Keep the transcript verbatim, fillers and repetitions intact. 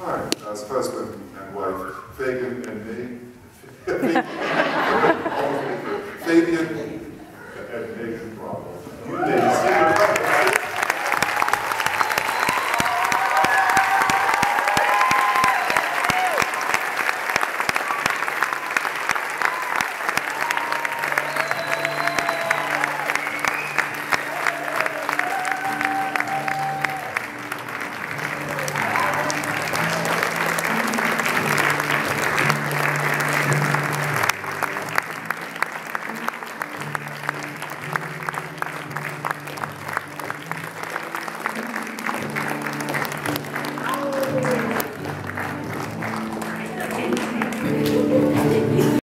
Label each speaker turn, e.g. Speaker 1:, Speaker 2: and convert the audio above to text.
Speaker 1: time as husband and wife, Fagan and me. Fabian